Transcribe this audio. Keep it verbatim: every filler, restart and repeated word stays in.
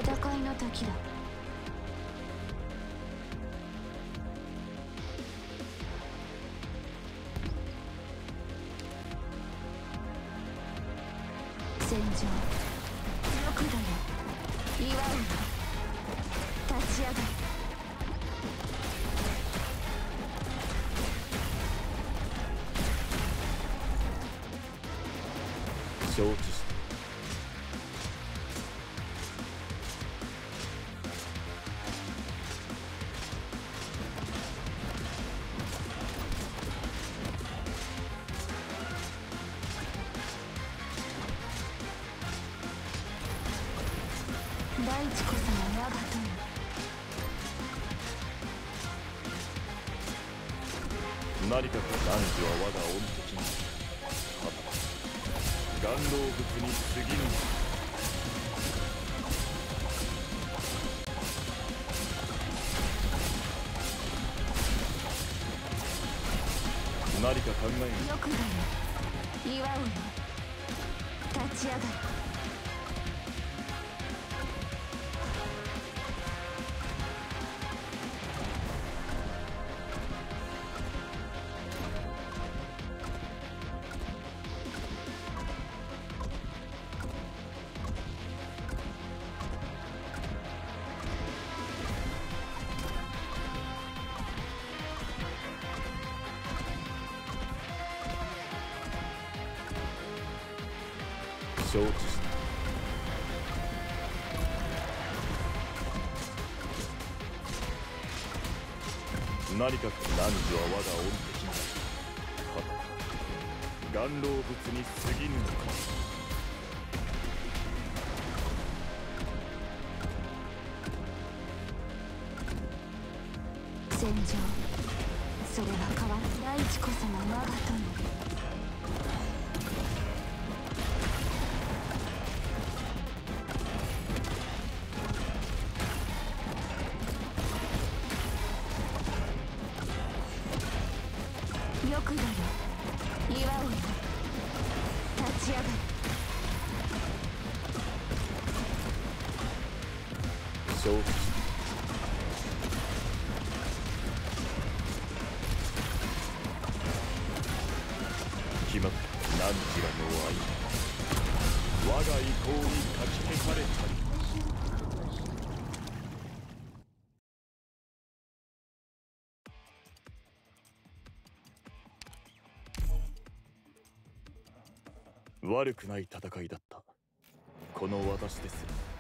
戦いの時だ。戦場、欲だよ。祝うよ。立ち上がる。 承知した。 大地こそが我が友。 何かく汝は我が恩敵にはたまた顔老物に過ぎぬ。何か考える。 欲だよ。祝うよ。立ち上がる。 承知した。何かく汝は我が恩敵にはたまた顔老物に過ぎぬのか。 戦場、それは変わる。大地こそが我が友。欲だよ。祝うよ。立ち上がる。 承知した。決まった。汝らの愛我が意向にかき消されたり。悪くない戦いだった。この私ですら